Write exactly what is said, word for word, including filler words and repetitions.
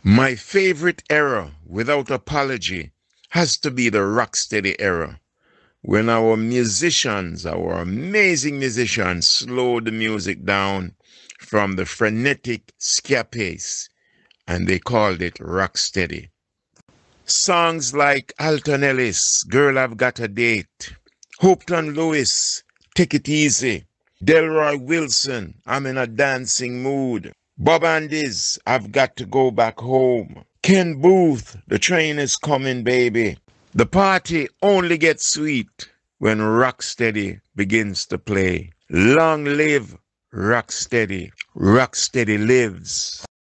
My favorite era, without apology, has to be the rocksteady era, when our musicians, our amazing musicians, slowed the music down from the frenetic ska pace, and they called it rocksteady. Songs like Alton Ellis, Girl I've Got a Date, Hopeton Lewis, Take It Easy, Delroy Wilson, I'm in a Dancing Mood, Bob Andy's I've Got to Go Back Home, Ken Booth, The Train is Coming Baby. The party only gets sweet when Rocksteady begins to play. Long live Rocksteady. Rocksteady lives.